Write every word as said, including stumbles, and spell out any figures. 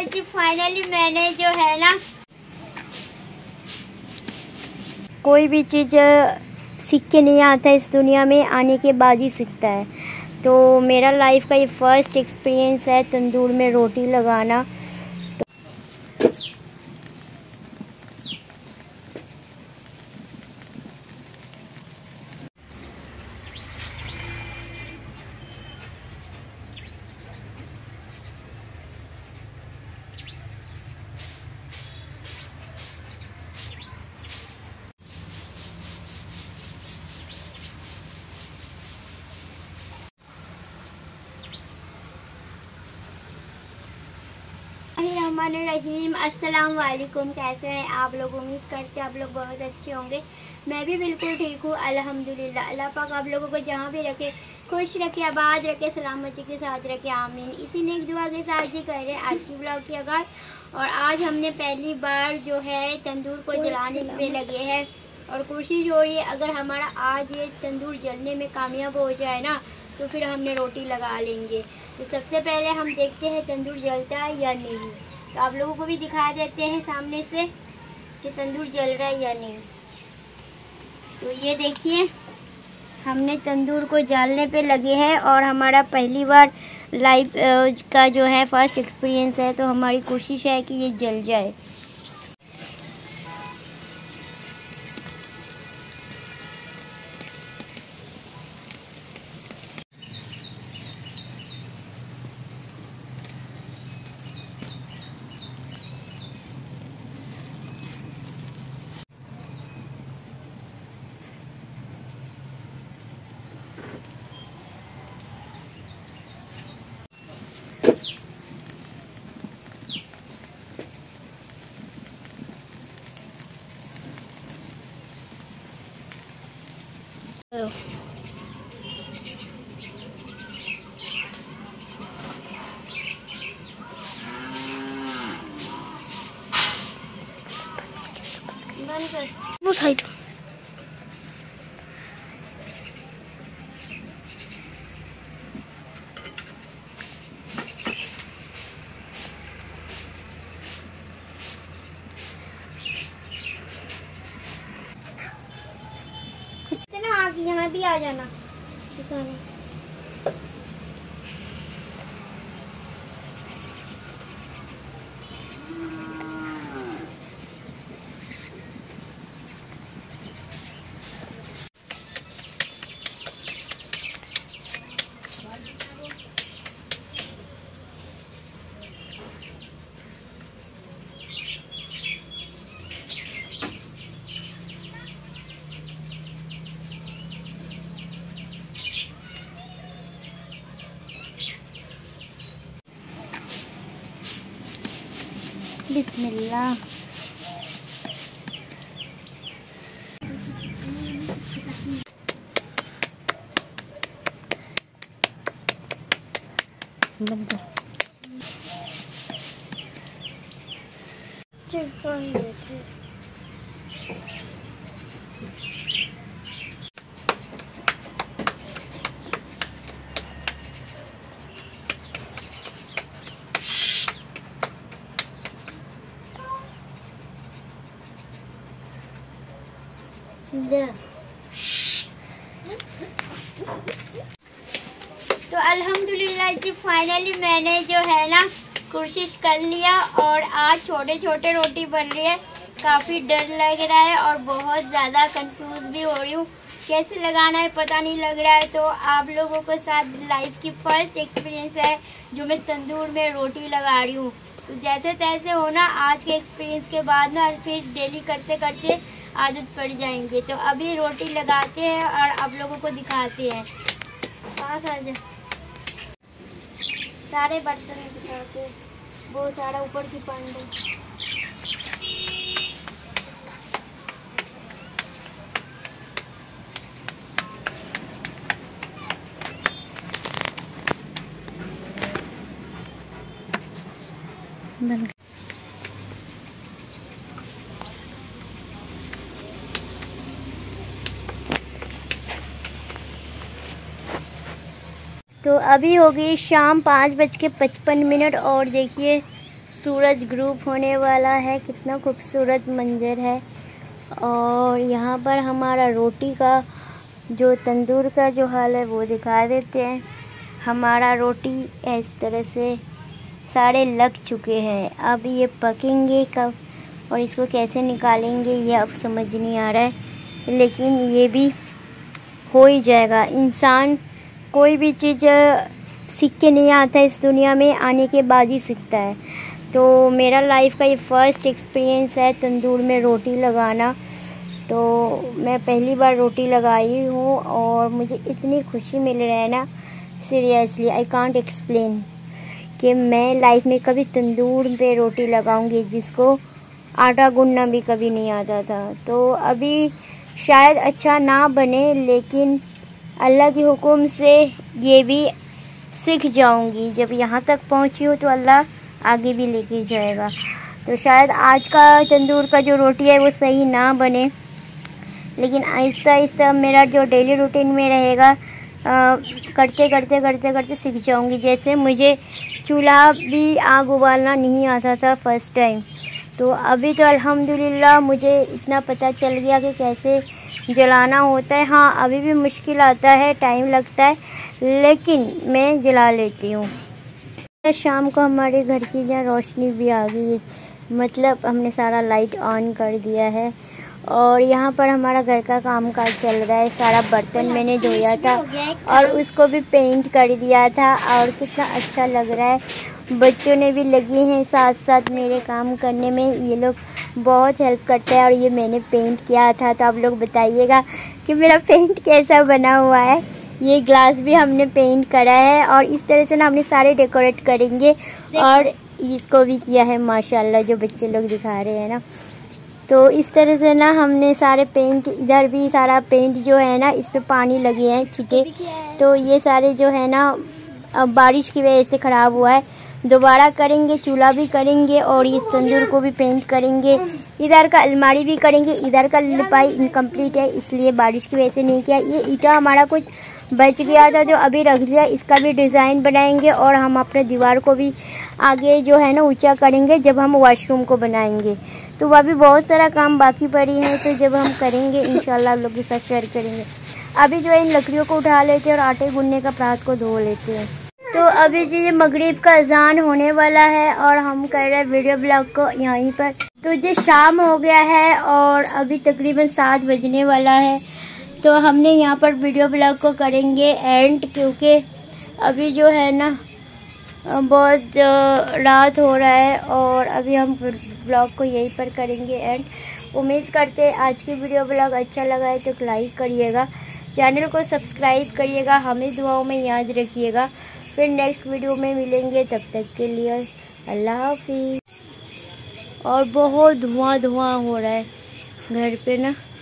अल्हम्दुलिल्लाह जी फाइनली मैंने जो है ना, कोई भी चीज़ सीख के नहीं आता, इस दुनिया में आने के बाद ही सीखता है। तो मेरा लाइफ का ये फर्स्ट एक्सपीरियंस है तंदूर में रोटी लगाना। रहीम अस्सलाम वालेकुम, कैसे हैं आप लोग? उम्मीद करते हैं आप लोग बहुत अच्छे होंगे। मैं भी बिल्कुल ठीक हूँ अल्हम्दुलिल्लाह। अल्लाह पाक आप लोगों को जहाँ भी रखे खुश रखे, आबाद रखे, सलामती के साथ रखे, आमीन। इसी नेक दुआ के साथ जी कर रहे हैं आज की ब्लॉग की आगाज़। और आज हमने पहली बार जो है तंदूर को जलाने में लगे हैं और कोशिश हो रही है अगर हमारा आज ये तंदूर जलने में कामयाब हो जाए ना तो फिर हमने रोटी लगा लेंगे। तो सबसे पहले हम देखते हैं तंदूर जलता है या नहीं। तो आप लोगों को भी दिखा देते हैं सामने से कि तंदूर जल रहा है या नहीं। तो ये देखिए हमने तंदूर को जालने पे लगे हैं और हमारा पहली बार लाइफ का जो है फर्स्ट एक्सपीरियंस है। तो हमारी कोशिश है कि ये जल जाए। वो साइड इतना आगे यहाँ भी आ जाना दिखाने। बिस्मिल्लाह। बंद कर। तो अल्हम्दुलिल्लाह जी फाइनली मैंने जो है ना कोशिश कर लिया और आज छोटे छोटे रोटी बन रही है। काफ़ी डर लग रहा है और बहुत ज़्यादा कंफ्यूज भी हो रही हूँ, कैसे लगाना है पता नहीं लग रहा है। तो आप लोगों के साथ लाइफ की फर्स्ट एक्सपीरियंस है जो मैं तंदूर में रोटी लगा रही हूँ। तो जैसे तैसे हो ना, आज के एक्सपीरियंस के बाद ना फिर डेली करते करते आदत पड़ जाएंगे। तो अभी रोटी लगाते हैं और आप लोगों को दिखाते हैं। पास आ जाए, सारे बर्तन दिखाते, बहुत सारा ऊपर की पानी। बन तो अभी हो गई शाम पाँच बज के पचपन मिनट और देखिए सूरज ग्रुप होने वाला है। कितना खूबसूरत मंजर है। और यहाँ पर हमारा रोटी का जो तंदूर का जो हाल है वो दिखा देते हैं। हमारा रोटी इस तरह से सारे लग चुके हैं। अब ये पकेंगे कब और इसको कैसे निकालेंगे ये अब समझ नहीं आ रहा है, लेकिन ये भी हो ही जाएगा। इंसान कोई भी चीज़ सीख के नहीं आता, इस दुनिया में आने के बाद ही सीखता है। तो मेरा लाइफ का ये फर्स्ट एक्सपीरियंस है तंदूर में रोटी लगाना। तो मैं पहली बार रोटी लगाई हूँ और मुझे इतनी खुशी मिल रही है ना, सीरियसली आई कांट एक्सप्लेन, कि मैं लाइफ में कभी तंदूर पे रोटी लगाऊंगी जिसको आटा गूंदना भी कभी नहीं आता था। तो अभी शायद अच्छा ना बने, लेकिन अल्लाह के हुक्म से ये भी सीख जाऊंगी। जब यहाँ तक पहुँची हूँ तो अल्लाह आगे भी लेके जाएगा। तो शायद आज का तंदूर का जो रोटी है वो सही ना बने, लेकिन आहिस्ता आहिस्ता मेरा जो डेली रूटीन में रहेगा, आ, करते करते करते करते सीख जाऊंगी। जैसे मुझे चूल्हा भी आग उबालना नहीं आता था फर्स्ट टाइम, तो अभी तो अल्हम्दुलिल्लाह मुझे इतना पता चल गया कि कैसे जलाना होता है। हाँ, अभी भी मुश्किल आता है, टाइम लगता है, लेकिन मैं जला लेती हूँ। शाम को हमारे घर की जहाँ रोशनी भी आ गई, मतलब हमने सारा लाइट ऑन कर दिया है। और यहाँ पर हमारा घर का काम काज चल रहा है। सारा बर्तन मैंने धोया था और उसको भी पेंट कर दिया था और कितना अच्छा लग रहा है। बच्चों ने भी लगे हैं साथ साथ मेरे काम करने में, ये लोग बहुत हेल्प करते हैं। और ये मैंने पेंट किया था, तो आप लोग बताइएगा कि मेरा पेंट कैसा बना हुआ है। ये ग्लास भी हमने पेंट करा है और इस तरह से ना हमने सारे डेकोरेट करेंगे। और इसको भी किया है माशाल्लाह, जो बच्चे लोग दिखा रहे हैं ना। तो इस तरह से ना हमने सारे पेंट, इधर भी सारा पेंट जो है ना इस पे पानी लगे हैं छींटे, तो ये सारे जो है ना अब बारिश की वजह से ख़राब हुआ है। दोबारा करेंगे, चूल्हा भी करेंगे और इस तंदूर को भी पेंट करेंगे। इधर का अलमारी भी करेंगे। इधर का लिपाई इनकम्प्लीट है, इसलिए बारिश की वजह से नहीं किया। ये ईटा हमारा कुछ बच गया था जो अभी रख दिया, इसका भी डिज़ाइन बनाएंगे और हम अपने दीवार को भी आगे जो है ना ऊंचा करेंगे जब हम वॉशरूम को बनाएंगे। तो वह भी बहुत सारा काम बाकी पड़ी है, तो जब हम करेंगे इंशाल्लाह आप लोग के साथ शेयर करेंगे। अभी जो है इन लकड़ियों को उठा लेते हैं और आटे गूंदने का परात को धो लेते हैं। तो अभी जी ये मगरिब का अजान होने वाला है और हम कर रहे हैं वीडियो ब्लॉग को यहीं पर। तो जी शाम हो गया है और अभी तकरीबन सात बजने वाला है, तो हमने यहाँ पर वीडियो ब्लॉग को करेंगे एंड, क्योंकि अभी जो है ना बहुत रात हो रहा है और अभी हम ब्लॉग को यहीं पर करेंगे एंड। उम्मीद करते हैं आज की वीडियो ब्लॉग अच्छा लगा है तो लाइक करिएगा, चैनल को सब्सक्राइब करिएगा, हमें दुआओं में याद रखिएगा। फिर नेक्स्ट वीडियो में मिलेंगे, तब तक के लिए अल्लाह हाफिज़। और बहुत धुआं धुआं हो रहा है घर पे ना।